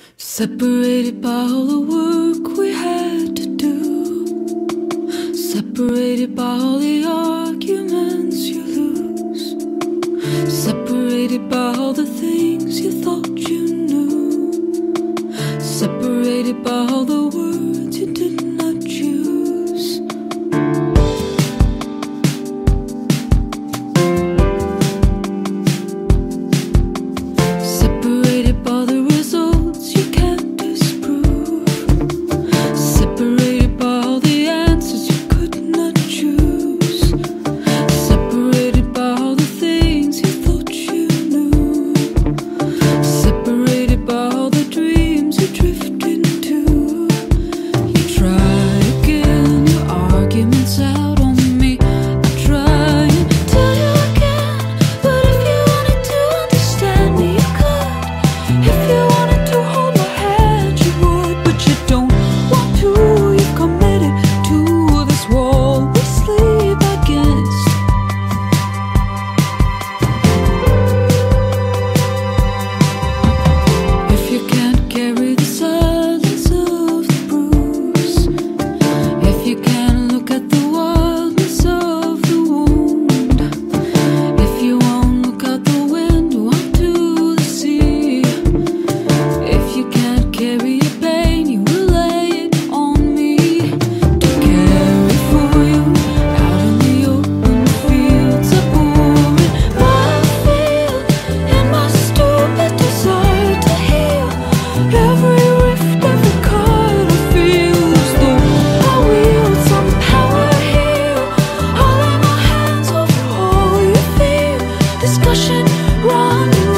Separated by all the work we had to do, separated by all the arguments you lose, separated by all the things you thought you knew, separated by all the words you did not choose. Separated by the results you can't disprove, separated by all the answers you could not choose, separated by all the things you thought you knew, separated by all the dreams you drift into. You try again, your arguments out on me. I try and tell you again, but if you wanted to understand me, you could. If you wanted to hold my hand, you would, but you don't want to. You've committed to this wall we sleep against. If you can't carry the silence of the bruise, if you can't look at the wildness of the wound, if you won't look out the window onto the sea, if you can't carry your pain, you will lay it on me to carry for you out in the open fields. I pour in my field in my stupid desire to heal every rift, every cut I feel, as though I wield some power here. I'll lay my hands over all you feel. Discussion round and